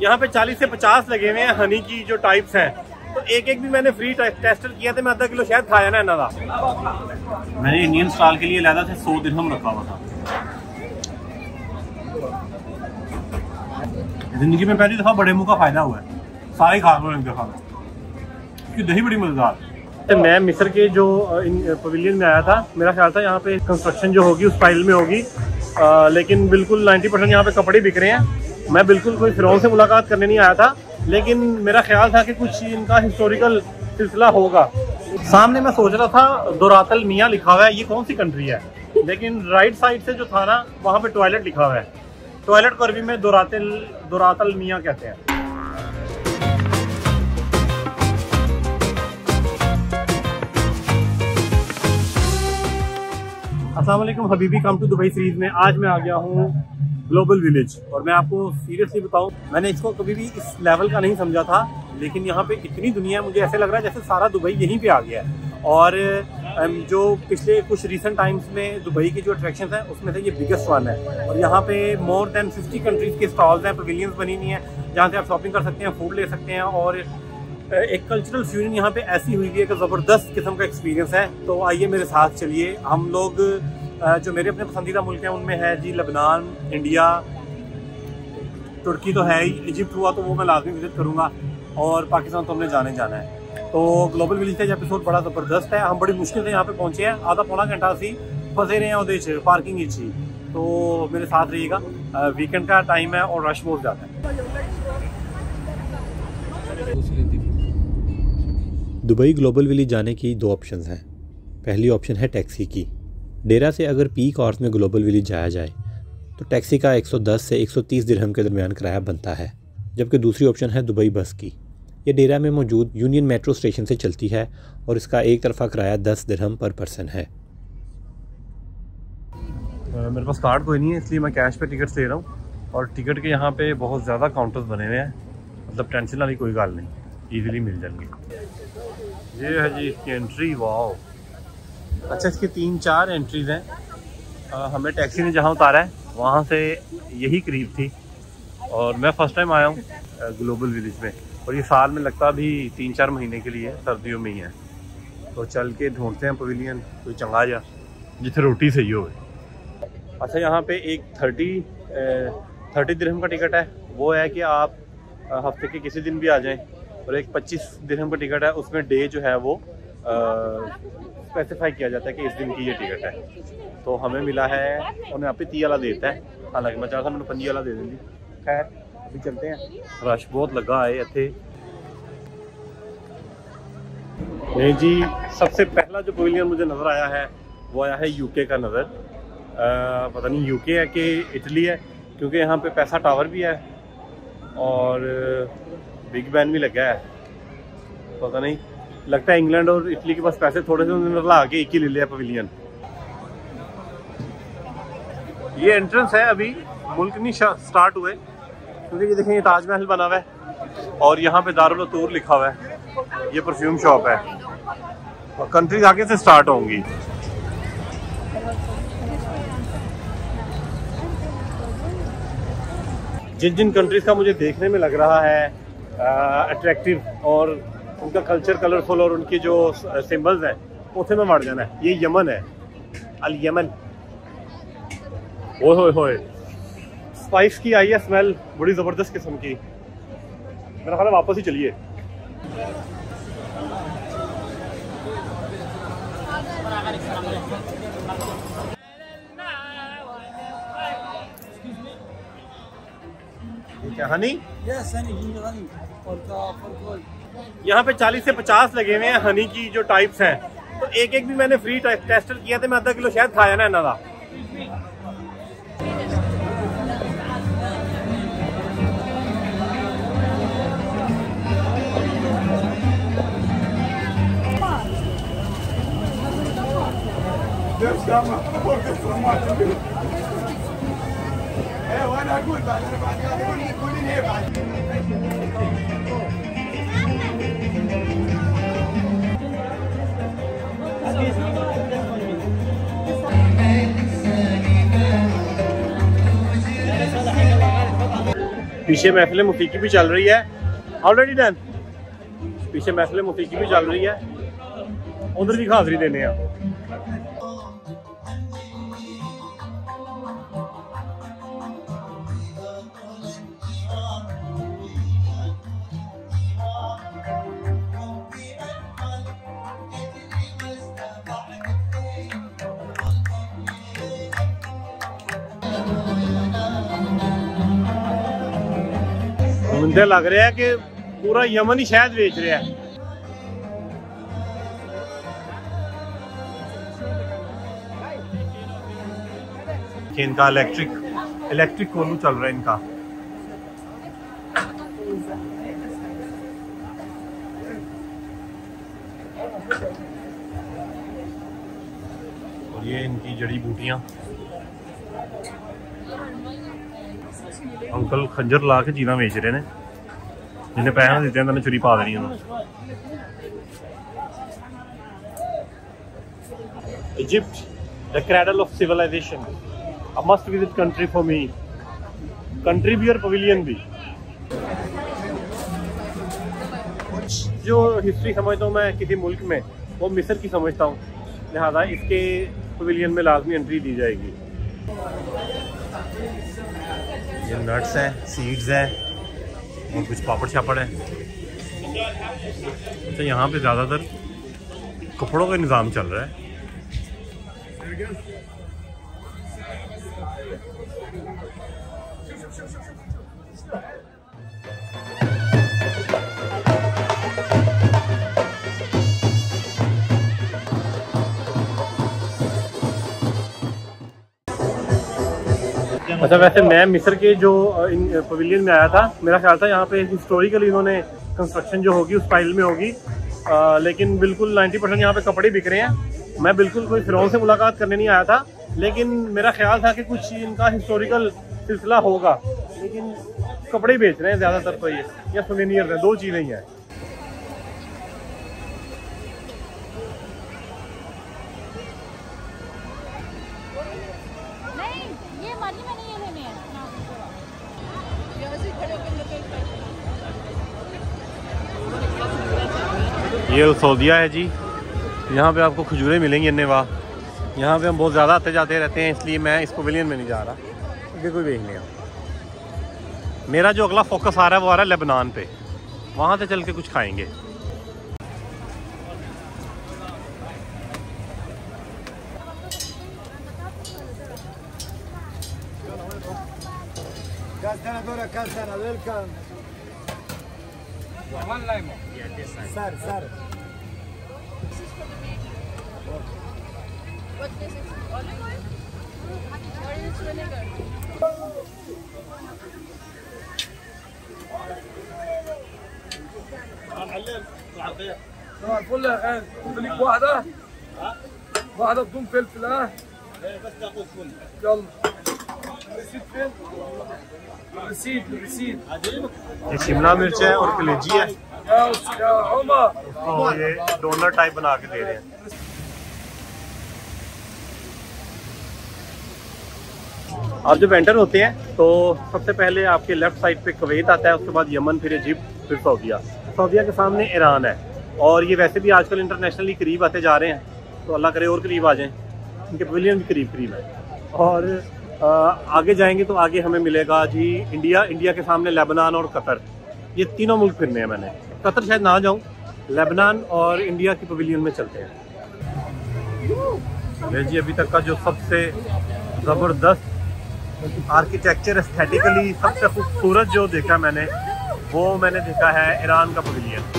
यहाँ पे 40 से 50 लगे हुए हैं हनी की जो टाइप्स हैं, तो एक एक भी मैंने फ्री टेस्टर किया था। मैं आधा किलो शायद खाया ना इन्हों का। मैंने इंडियन स्टॉल के लिए लहदा से 100 दिरहम रखा हुआ था। जिंदगी में पहली दफा बड़े मुंह का फायदा हुआ है, सारे खा रहे हैं क्योंकि दही बड़ी मजेदार। मैं मिस्र के जो पवेलियन में आया था, मेरा ख्याल था यहाँ पे कंस्ट्रक्शन जो होगी उस स्टाइल में होगी, लेकिन बिल्कुल 90% यहाँ पे कपड़े बिक रहे हैं। मैं बिल्कुल कोई फिरौन से मुलाकात करने नहीं आया था, लेकिन मेरा ख्याल था कि कुछ इनका हिस्टोरिकल सिलसिला होगा। सामने मैं सोच रहा था दोरातल मियाँ लिखा हुआ है, ये कौन सी कंट्री है, लेकिन राइट साइड से जो था ना वहाँ पे टॉयलेट लिखा हुआ है। टॉयलेट को अरबी में दोरातल मियाँ कहते हैं। अस्सलाम वालेकुम हबीबी, कम टू दुबई सीरीज में आज मैं आ गया हूँ ग्लोबल विलेज। और मैं आपको सीरियसली बताऊँ, मैंने इसको कभी भी इस लेवल का नहीं समझा था, लेकिन यहाँ पे इतनी दुनिया, मुझे ऐसे लग रहा है जैसे सारा दुबई यहीं पे आ गया है। और जो पिछले कुछ रिसेंट टाइम्स में दुबई की जो अट्रैक्शंस हैं उसमें से ये बिगेस्ट वन है। और यहाँ पे मोर देन 50 कंट्रीज़ के स्टॉल्स हैं, पवेलियंस बनी हुई हैं जहाँ से आप शॉपिंग कर सकते हैं, फूड ले सकते हैं। और एक कल्चरल फ्यूजन यहाँ पे ऐसी हुई है कि ज़बरदस्त किस्म का एक्सपीरियंस है। तो आइए मेरे साथ चलिए। हम लोग जो मेरे अपने पसंदीदा मुल्क हैं उनमें है जी लबनान, इंडिया, तुर्की तो है ही, इजिप्ट हुआ तो वो मैं लाजमी विजिट करूँगा, और पाकिस्तान तो हमने जाना है। तो ग्लोबल विलेज का एपिसोड बड़ा ज़बरदस्त है। हम बड़ी मुश्किल से यहाँ पे पहुँचे हैं, आधा पौना घंटा से फंसे रहे हैं उधर पार्किंग ही। तो मेरे साथ रहिएगा, वीकेंड का टाइम है और रश बहुत ज़्यादा है। दुबई ग्लोबल विलेज जाने की दो ऑप्शंस हैं। पहली ऑप्शन है टैक्सी की। डेरा से अगर पीक आवर्स में ग्लोबल विलेज जाया जाए तो टैक्सी का 110 से 130 दिरहम के दरमियान किराया बनता है। जबकि दूसरी ऑप्शन है दुबई बस की। ये डेरा में मौजूद यूनियन मेट्रो स्टेशन से चलती है और इसका एक तरफा किराया 10 दिरहम पर पर्सन है। मेरे पास कार्ड कोई नहीं है, इसलिए मैं कैश पे टिकट दे रहा हूँ। और टिकट के यहाँ पे बहुत ज़्यादा काउंटर्स बने हुए हैं, मतलब टेंशन वाली कोई गल नहीं, ईजिली मिल जाएंगे। ये है जी इसकी एंट्री। वाओ, अच्छा इसकी 3-4 एंट्रीज़ हैं। हमें टैक्सी ने जहाँ उतारा है वहाँ से यही करीब थी, और मैं फ़र्स्ट टाइम आया हूँ ग्लोबल विलेज में, और ये साल में लगता भी 3-4 महीने के लिए, सर्दियों में ही है। तो चल के ढूंढते हैं पवेलियन कोई चंगा जा जिथे रोटी सही हो। अच्छा यहाँ पे एक 30 दिरहम का टिकट है, वो है कि आप हफ्ते के किसी दिन भी आ जाएं। और एक 25 दिरहम का टिकट है, उसमें डे जो है वो स्पेसिफाई किया जाता है कि इस दिन की ये टिकट है। तो हमें मिला है, उन्हें आप 30 वाला देता है, हालांकि मैं चाहता मैंने 50 वाला दे देंगी। खैर अभी चलते हैं, रश बहुत लगा है इतने। नहीं जी, सबसे पहला जो पवेलियन मुझे नज़र आया है वो आया है यूके का नज़र। पता नहीं यूके है कि इटली है, क्योंकि यहाँ पे पैसा टावर भी है और बिग बैन भी लगा है। पता नहीं, लगता है इंग्लैंड और इटली के पास पैसे थोड़े से उन्होंने ला के एक ही ले लिया पवेलियन। ये एंट्रेंस है, अभी मुल्क नहीं स्टार्ट हुए, क्योंकि ये देखें ये ताजमहल बना हुआ है और यहाँ पे दारुल अतूर लिखा हुआ है। ये परफ्यूम शॉप है और कंट्रीज आगे से स्टार्ट होंगी। जिन जिन कंट्रीज का मुझे देखने में लग रहा है अट्रैक्टिव और उनका कल्चर कलरफुल और उनकी जो सिंबल्स हैं, उसे में मर जाना है। ये यमन है, अल यमन। ओए होए, स्पाइस की आई है स्मेल बड़ी ज़बरदस्त किस्म की। मेरा ख्याल है वापस ही चलिए। क्या हनी? यहाँ पे 40 से 50 लगे हुए हैं हनी की जो टाइप्स हैं, तो एक एक भी मैंने फ्री टेस्टर किया था। मैं आधा किलो शायद खाया ना इन्हों का। पीछे महफिल मौसीकी भी चल रही है, ऑलरेडी डन। पीछे महफिल मौसीकी भी चल रही है, उधर भी हाजिरी देने हैं। मुझे लग रहा है कि पूरा यमन ही शहद बेच रहा है। इनका इलेक्ट्रिक कोलू चल रहा है इनका। और ये इनकी जड़ी बूटियां। अंकल खंजर ला के चीज़ा बेच रहे हैं, जिन्हें पैसा ना दिते उन्होंने चुरी पा देनी उन्होंने। Egypt, the cradle of civilization, a must visit country for me. Country भी और पवेलियन भी। जो हिस्ट्री समझता हूँ मैं किसी मुल्क में, वो मिस्र की समझता हूँ, लिहाजा इसके पवेलियन में लाजमी एंट्री दी जाएगी। ये नट्स हैं, सीड्स हैं और कुछ पापड़ शापड़ है। तो यहाँ पे ज़्यादातर कपड़ों का निज़ाम चल रहा है। अच्छा, वैसे मैं मिस्र के जो पवेलियन में आया था, मेरा ख्याल था यहाँ पे हिस्टोरिकल इन्होंने कंस्ट्रक्शन जो होगी उस स्टाइल में होगी, लेकिन बिल्कुल 90% यहाँ पे कपड़े बिक रहे हैं। मैं बिल्कुल कोई फिरौन से मुलाकात करने नहीं आया था, लेकिन मेरा ख्याल था कि कुछ इनका हिस्टोरिकल सिलसिला होगा, लेकिन कपड़े बेच रहे हैं ज़्यादातर तो ये, या सुवेनियर है, दो चीज़ें ही हैं। ये सऊदिया है जी, यहाँ पे आपको खजूरें मिलेंगी अन्य वाह। यहाँ पे हम बहुत ज़्यादा आते जाते रहते हैं, इसलिए मैं इस पवेलियन में नहीं जा रहा क्योंकि कोई देख नहीं। मेरा जो अगला फोकस आ रहा है वो आ रहा है लेबनान पे, वहाँ से चल के कुछ खाएंगे। الفل يا خالد، خليك واحدة بدون فلفل. ها بس تاخذ فل. يلا الريسيت فين؟ الريسيت ये शिमला मिर्च है और कलेजी है, يا عمر तो ये डोनर टाइप बना के दे रहे हैं। आप जब एंटर होते हैं तो सबसे पहले आपके लेफ्ट साइड पे कुवैत आता है, उसके बाद यमन, फिर इजिप्ट, फिर सऊदिया। सऊदिया के सामने ईरान है, और ये वैसे भी आजकल इंटरनेशनली करीब आते जा रहे हैं, तो अल्लाह करे और करीब आ जाएं। इनके पवेलियन भी करीब है। और आगे जाएंगे तो आगे हमें मिलेगा जी इंडिया के सामने लेबनान और कतर। ये तीनों मुल्क फिरने हैं मैंने। कतर शायद ना जाऊँ, लेबनान और इंडिया की पवेलियन में चलते हैं। ये जी अभी तक का जो सबसे ज़बरदस्त आर्किटेक्चर, एस्थेटिकली सबसे खूबसूरत जो देखा मैंने, वो मैंने देखा है ईरान का पवेलियन।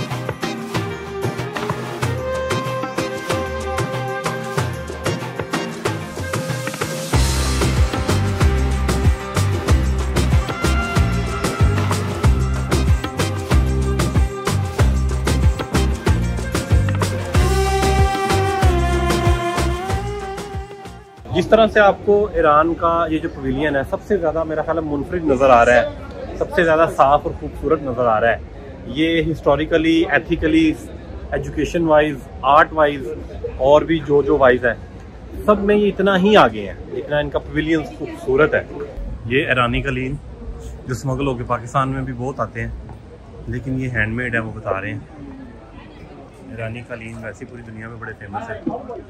जिस तरह से आपको ईरान का ये जो पवेलियन है सबसे ज़्यादा मेरा ख्याल मुनफरिद नज़र आ रहा है, सबसे ज़्यादा साफ़ और खूबसूरत नज़र आ रहा है। ये historically, ethically, education wise, art wise और भी जो वाइज है, सब में ये इतना ही आगे हैं, इतना इनका पवेलियन खूबसूरत है। ये ईरानी कलीन जो स्मगल होकर पाकिस्तान में भी बहुत आते हैं, लेकिन ये हैंडमेड है, वो बता रहे हैं। ईरानी कालीन वैसे पूरी दुनिया में बड़े फेमस है।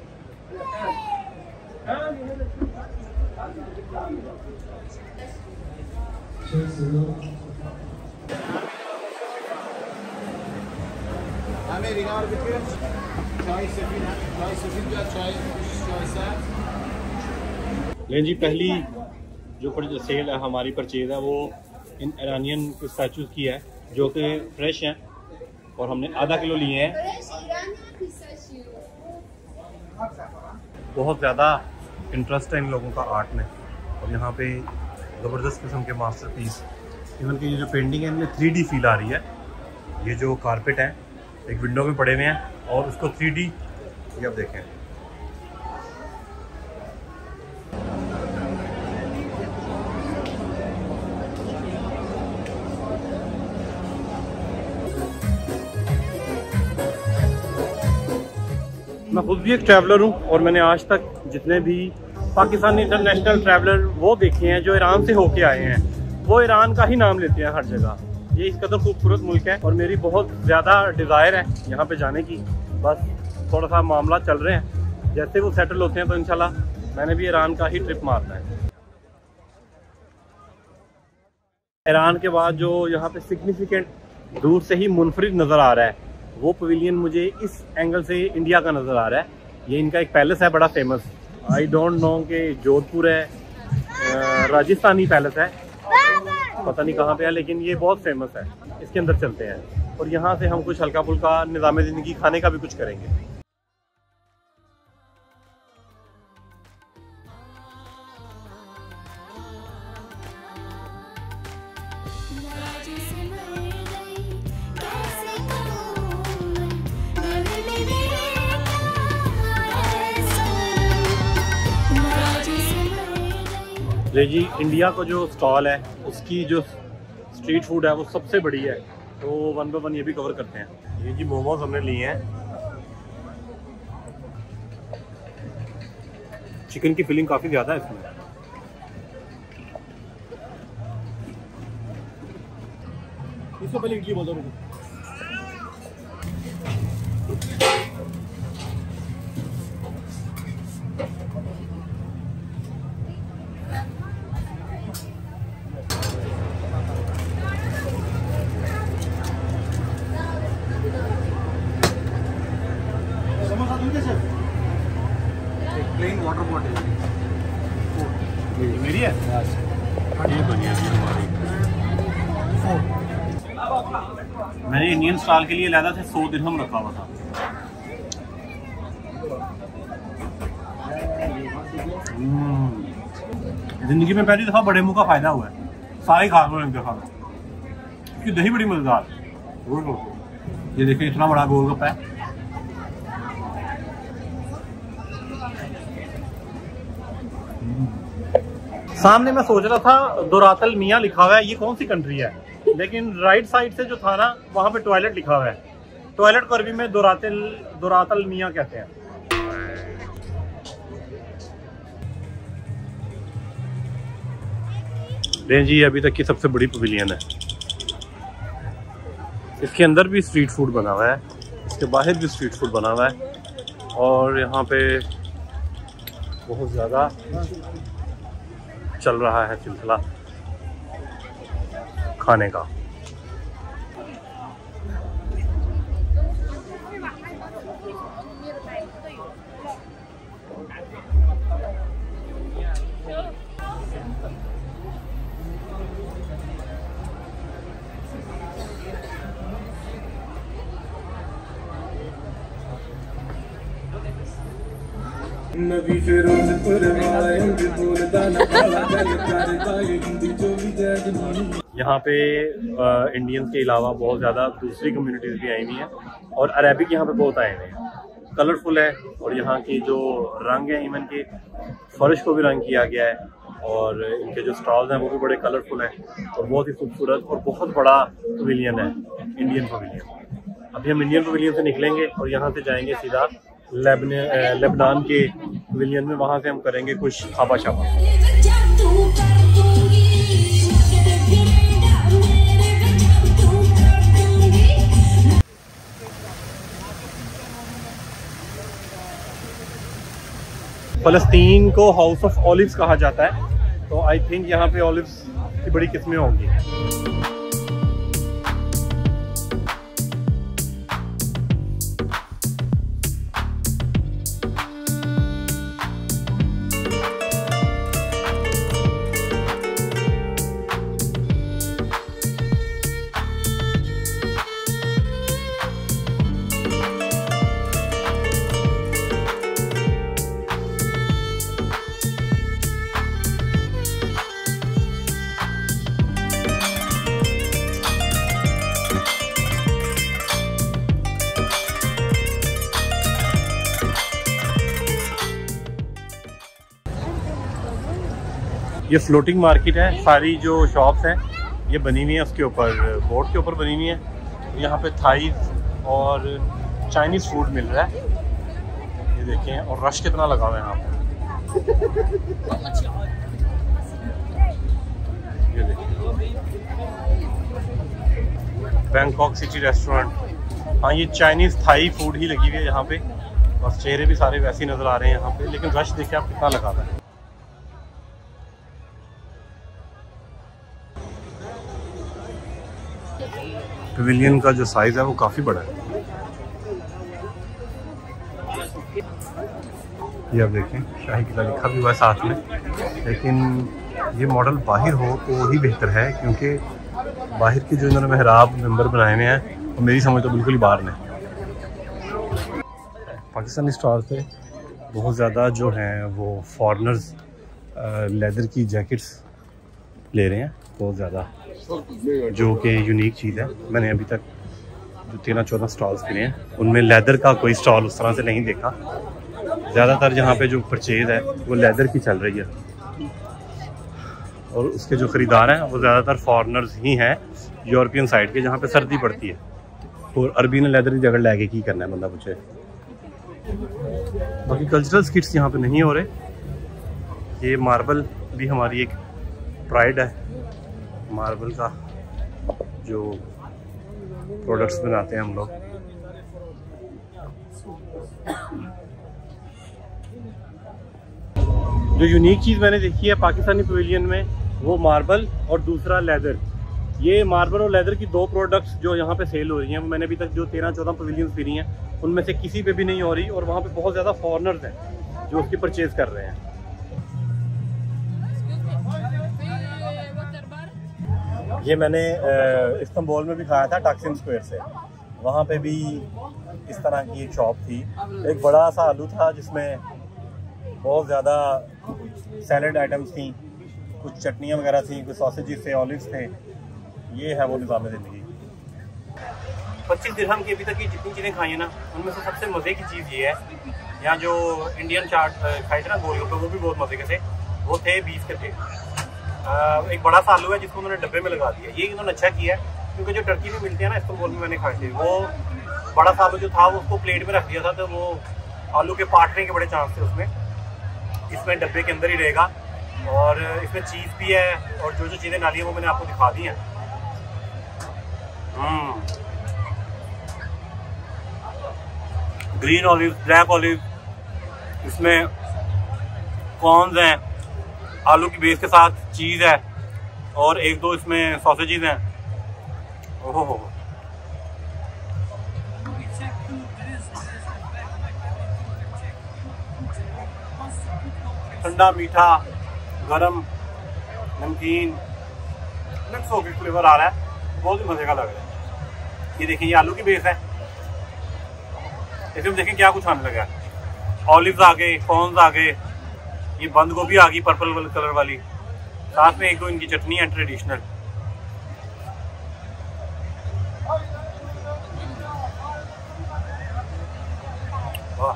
लेकिन जी पहली जो सेल है हमारी परचेज है वो इन ईरानियन स्टैचूज की है, जो कि फ्रेश हैं और हमने आधा किलो लिए हैं। बहुत ज़्यादा इंटरेस्ट है इन लोगों का आर्ट में, और यहाँ पे ज़बरदस्त किस्म के मास्टरपीस, इवन की ये जो पेंटिंग है इनमें 3D फील आ रही है। ये जो कारपेट है एक विंडो में पड़े हुए हैं और उसको 3D, ये आप देखें। मैं खुद भी एक ट्रैवलर हूँ और मैंने आज तक जितने भी पाकिस्तानी इंटरनेशनल ट्रैवलर वो देखे हैं जो ईरान से होके आए हैं, वो ईरान का ही नाम लेते हैं हर जगह। ये इस कदर खूबसूरत मुल्क है और मेरी बहुत ज़्यादा डिज़ायर है यहाँ पे जाने की। बस थोड़ा सा मामला चल रहे हैं, जैसे वो सेटल होते हैं तो इंशाल्लाह मैंने भी ईरान का ही ट्रिप मारना है। ईरान के बाद जो यहाँ पे सिग्निफिकेंट दूर से ही मुनफरिद नज़र आ रहा है, वो पवेलियन मुझे इस एंगल से इंडिया का नज़र आ रहा है। ये इनका एक पैलेस है बड़ा फेमस, आई डोंट नो कि जोधपुर है, राजस्थानी पैलेस है, पता नहीं कहाँ पे है, लेकिन ये बहुत फेमस है। इसके अंदर चलते हैं और यहाँ से हम कुछ हल्का फुल्का निज़ाम ज़िंदगी खाने का भी कुछ करेंगे। ले जी, इंडिया का जो स्टॉल है उसकी जो स्ट्रीट फूड है वो सबसे बड़ी है, तो 1 बाय 1 ये भी कवर करते हैं। ये जी मोमोज हमने लिए हैं, चिकन की फिलिंग काफ़ी ज़्यादा है इसमें। इसको पहले इडली बोल दो। प्लेन वाटर बॉटल मेरी है, ये बढ़िया हमारी। मैंने इंडियन स्टाइल के लिए लाया था 100 दिरहम रखा हुआ था। जिंदगी में पहली दफा बड़े मुंह का फायदा हुआ है, सारे खा लो एक दफा। इसकी दही बड़ी मजेदार, ये देखिए इतना बड़ा गोलगप्पा है। सामने मैं सोच रहा था दोरातल मियाँ लिखा हुआ है, ये कौन सी कंट्री है, लेकिन राइट साइड से जो था ना वहाँ पे टॉयलेट लिखा हुआ है। टॉयलेट को अरबी में दोरातल मियाँ कहते हैं। जी अभी तक की सबसे बड़ी पवेलियन है, इसके अंदर भी स्ट्रीट फूड बना हुआ है, इसके बाहर भी स्ट्रीट फूड बना हुआ है, और यहाँ पे बहुत ज़्यादा चल रहा है सिलसिला खाने का। यहाँ पे इंडियंस के अलावा बहुत ज़्यादा दूसरी कम्युनिटीज़ भी आई हुई हैं, और अरेबिक यहाँ पे बहुत आए हुए हैं। कलरफुल है, और यहाँ की जो रंग है, इवन के फर्श को भी रंग किया गया है, और इनके जो स्टॉल्स हैं वो भी बड़े कलरफुल हैं और बहुत ही खूबसूरत और बहुत बड़ा पवेलियन है, इंडियन पवेलियन। अभी हम इंडियन पवेलियन से निकलेंगे और यहाँ से जाएंगे सीधा लेबनान के पवेलियन में, वहाँ से हम करेंगे कुछ खाबा शाबा। फ़लस्तीन को हाउस ऑफ ऑलिव्स कहा जाता है, तो आई थिंक यहाँ पे ऑलिव्स की बड़ी किस्में होंगी। ये फ्लोटिंग मार्केट है, सारी जो शॉप्स हैं ये बनी हुई है उसके ऊपर, बोट के ऊपर बनी हुई है। यहाँ पे थाई और चाइनीज़ फूड मिल रहा है, ये देखें, और रश कितना लगा हुआ है यहाँ पे। ये देखें, बैंकॉक सिटी रेस्टोरेंट। हाँ, ये चाइनीज़ थाई फूड ही लगी हुई है यहाँ पे, और चेहरे भी सारे वैसे ही नज़र आ रहे हैं यहाँ पे, लेकिन रश देखिए आप कितना लगा हुआ है। पवेलियन का जो साइज़ है वो काफ़ी बड़ा है। ये आप देखें, शाही किला लिखा भी हुआ है साथ में, लेकिन ये मॉडल बाहर हो तो ही बेहतर है, क्योंकि बाहर के जो इन्होंने मेहराब नंबर बनाए हुए हैं वो मेरी समझ तो बिल्कुल ही बाहर नहीं। पाकिस्तानी स्टॉल पे बहुत ज़्यादा जो हैं वो फॉरेनर्स लेदर की जैकेट्स ले रहे हैं, बहुत ज़्यादा, जो कि यूनिक चीज़ है। मैंने अभी तक जो 13-14 स्टॉल्स गिने हैं उनमें लेदर का कोई स्टॉल उस तरह से नहीं देखा। ज़्यादातर यहाँ पे जो परचेज़ है वो लेदर की चल रही है, और उसके जो ख़रीदार हैं वो ज़्यादातर फॉरेनर्स ही हैं, यूरोपियन साइड के, जहाँ पे सर्दी पड़ती है। और अरबी ने लेदर की जगह लैके की करना है, बंदा पूछे। बाकी कल्चरल स्किट्स यहाँ पे नहीं हो रहे। ये मार्बल भी हमारी एक प्राइड है, मार्बल का जो प्रोडक्ट्स बनाते हैं हम लोग। जो यूनिक चीज़ मैंने देखी है पाकिस्तानी पवेलियन में वो मार्बल और दूसरा लेदर। ये मार्बल और लेदर की दो प्रोडक्ट्स जो यहाँ पे सेल हो रही हैं, वो मैंने अभी तक जो 13-14 पवेलियंस फिरी हैं उनमें से किसी पे भी नहीं हो रही, और वहाँ पे बहुत ज़्यादा फॉरेनर्स हैं जो उसकी परचेज़ कर रहे हैं। ये मैंने इस्तांबुल में भी खाया था, टक्सिम स्क्वायर से, वहाँ पे भी इस तरह की एक शॉप थी। एक बड़ा सा आलू था जिसमें बहुत ज़्यादा सैलड आइटम्स थी, कुछ चटनियाँ वगैरह थी, कुछ सॉसेजेस थे, ऑलिव्स थे। ये है वो निज़ाम ज़िंदगी। 25 दिरहम की अभी तक की जितनी चीज़ें खाई हैं ना, उनमें से सबसे मज़े की चीज़ ये है, यहाँ जो इंडियन चाट खाए थे ना गोलगप्पे, वो भी बहुत मज़े के थे। वो थे बीफ के थे। एक बड़ा सा आलू है जिसको उन्होंने डब्बे में लगा दिया, ये इन्होंने अच्छा किया है, क्योंकि जो टर्की में मिलते हैं ना इस्तांबुल में मैंने खाए थे, वो बड़ा सा आलू जो था वो उसको प्लेट में रख दिया था, तो वो आलू के पाटने के बड़े चांस थे उसमें। इसमें डब्बे के अंदर ही रहेगा, और इसमें चीज़ भी है, और जो जो चीज़ें डाली हैं वो मैंने आपको दिखा दी हैं। ग्रीन ऑलिव, ब्लैक ऑलिव, इसमें कॉर्न्स हैं, आलू की बेस के साथ चीज़ है, और एक दो इसमें सॉसेजेस हैं। ओहो, ठंडा, मीठा, गरम, नमकीन मिक्स होकर फ्लेवर आ रहा है, बहुत ही मज़े का लग रहा है। ये देखिए, ये आलू की बेस है, इसमें देखें क्या कुछ आने लगा है। ऑलिव्स आ गए, कॉर्न्स आ गए, ये बंद गोभी आ गई पर्पल कलर वाली, साथ में एक दो इनकी चटनी है ट्रेडिशनल। वाह,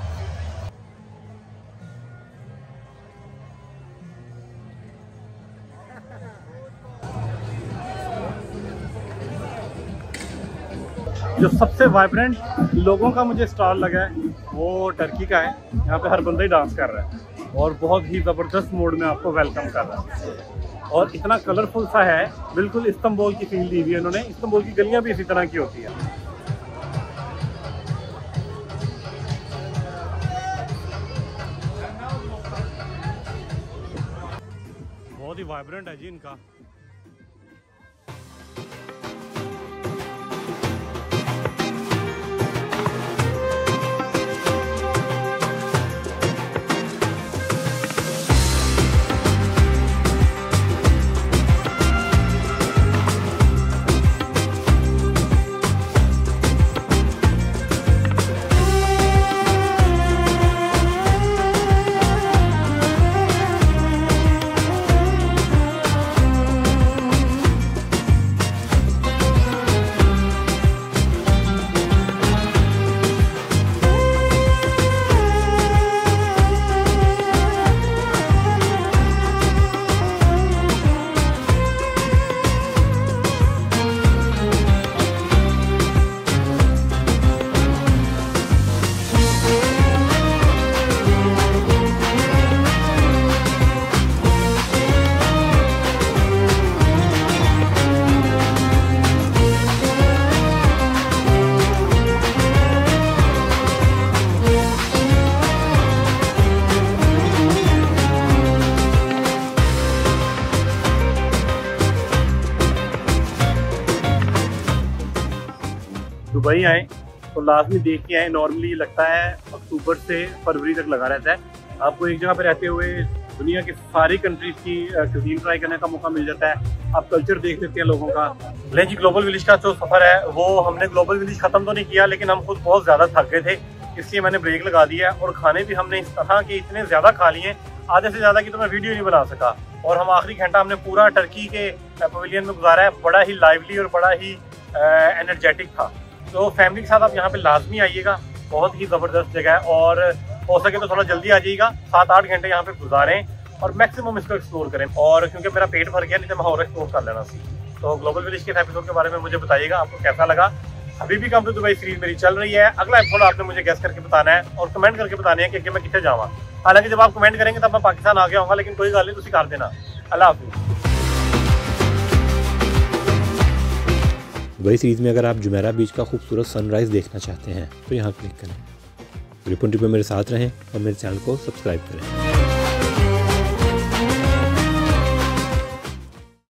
जो सबसे वाइब्रेंट लोगों का मुझे स्टॉल लगा है वो टर्की का है। यहाँ पे हर बंदा ही डांस कर रहा है और बहुत ही ज़बरदस्त मूड में आपको वेलकम कर रहा है, और इतना कलरफुल सा है, बिल्कुल इस्तांबुल की फील दी हुई है इन्होंने। इस्तांबुल की गलियाँ भी इसी तरह की होती है। ही वाइब्रेंट है जी इनका। दुबई आए तो लाजमी देख के आए। नॉर्मली लगता है अक्टूबर से फरवरी तक लगा रहता है। आपको एक जगह पे रहते हुए दुनिया की सारी कंट्रीज की क्यूजीन ट्राई करने का मौका मिल जाता है। आप कल्चर देख सकते हैं लोगों का। लेकिन जी ग्लोबल विलेज का जो सफ़र है वो हमने ग्लोबल विलेज ख़त्म तो नहीं किया, लेकिन हम खुद बहुत ज़्यादा थक गए थे, इसलिए मैंने ब्रेक लगा दिया है। और खाने भी हमने इस तरह के इतने ज़्यादा खा लिए, आधे से ज़्यादा की तो मैं वीडियो नहीं बना सका। और हम आखिरी घंटा हमने पूरा टर्की के पवेलियन में गुजारा है। बड़ा ही लाइवली और बड़ा ही एनर्जेटिक था। तो फैमिली के साथ आप यहाँ पे लाजमी आइएगा, बहुत ही ज़बरदस्त जगह है। और हो सके तो थोड़ा जल्दी आ जाइएगा, 7-8 घंटे यहाँ पे गुजारें और मैक्सिमम इसको एक्सप्लोर करें। और क्योंकि मेरा पेट भर गया, नहीं तो मैं और एक्सप्लोर कर लेना सी। तो ग्लोबल विलेज के एपिसोड के बारे में मुझे बताइएगा आपको कैसा लगा। अभी भी कम टू दुबई सीरीज मेरी चल रही है। अगला एपिसोड आपने मुझे गेस करके बताना है और कमेंट करके बताना है कि मैं कितने जाऊँगा। हालांकि जब आप कमेंट करेंगे तब मैं पाकिस्तान आ गया होगा, लेकिन कोई गल नहीं, तुम कर देना। अल्लाह हाफिज़। दुबई सीरीज़ में अगर आप जुमेरा बीच का खूबसूरत सनराइज़ देखना चाहते हैं तो यहाँ क्लिक करें। रिपोर्ट में मेरे साथ रहें और मेरे चैनल को सब्सक्राइब करें।